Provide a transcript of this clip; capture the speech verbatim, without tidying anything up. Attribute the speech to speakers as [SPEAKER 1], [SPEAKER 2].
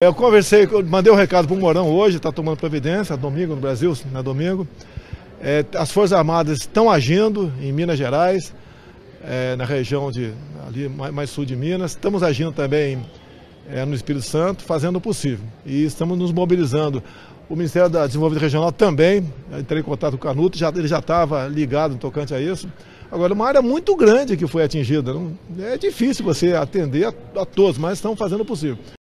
[SPEAKER 1] Eu conversei, mandei um recado para o Mourão hoje, está tomando providência, domingo no Brasil, não é domingo. É, as Forças Armadas estão agindo em Minas Gerais, é, na região de, ali mais, mais sul de Minas. Estamos agindo também é, no Espírito Santo, fazendo o possível. E estamos nos mobilizando. O Ministério da Desenvolvimento Regional também, entrei em contato com o Canuto, já, ele já estava ligado no tocante a isso. Agora, uma área muito grande que foi atingida. Não, é difícil você atender a, a todos, mas estão fazendo o possível.